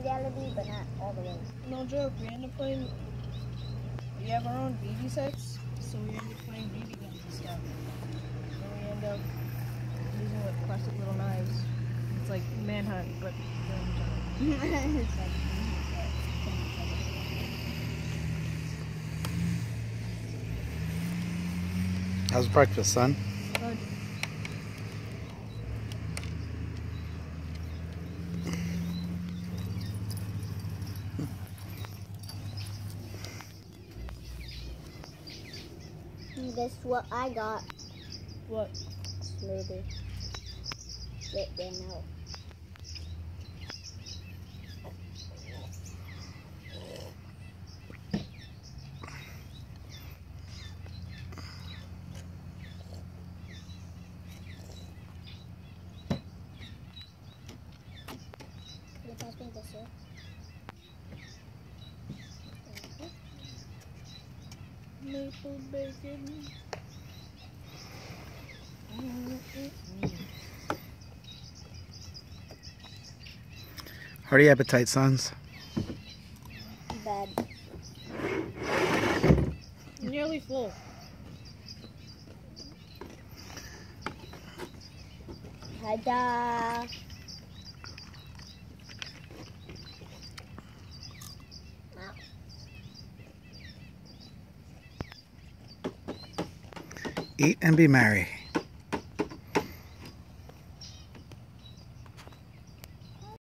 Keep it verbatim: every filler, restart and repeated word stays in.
reality, but not all the way. No joke, we end up playing, we have our own B B sets, so we end up playing B B guns and stuff. And we end up using like plastic little knives. It's like Manhunt, but killing each other. It's like, How's breakfast, son? Good. guess what I got? What? Smoothie. Wait, then no. What I think this is? Maple bacon. Hearty appetite, sons. Bad. Nearly full. Ta-da! Eat and be merry.